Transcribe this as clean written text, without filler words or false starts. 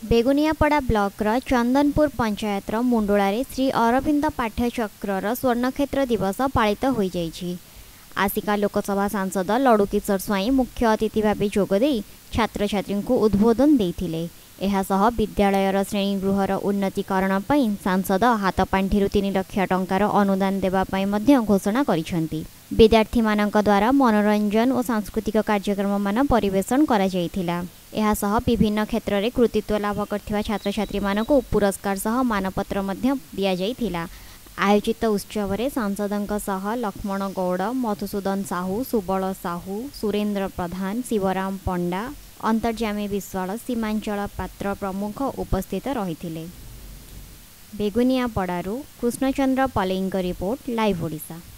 बेगुनियापड़ा ब्लॉकर चंदनपुर पंचायतर मुंडुलारे श्री अरविंद पाठ्यचक्रर स्वर्णक्षेत्र दिवस पालित हो जाइछि। आसिका लोकसभा सांसद लडुकिशोर स्वाई मुख्य अतिथि भाव जोगदे छात्र छात्री को उद्बोधन देथिले। एहासह विद्यालयर श्रेणीगृहर उन्नतीकरण पई सांसद हातपांठिरु 3 लाख टंकार अनुदान देबा पई मध्य घोषणा करिसेंती। विद्यार्थी मानक द्वारा मनोरंजन और सांस्कृतिक कार्यक्रम मान परिवेषण करा जायथिला। एहासह विभिन्न क्षेत्र में कृतित्व लाभ करथिबा छात्र छात्री मानक पुरस्कार सह मानपत्र मध्य दिया जायथिला। आयोजित उत्सव में सांसदों सह लक्ष्मण गौड़, मधुसूदन साहू, सुबल साहू, सुरेन्द्र प्रधान, शिवराम पंडा, अंतर्जामी विश्वाल, सीमांचल पात्र प्रमुख उपस्थित रहिथिले। बेगुनियापड़ारू कृष्णचंद्र पलेईंक रिपोर्ट, लाइव ओडिशा।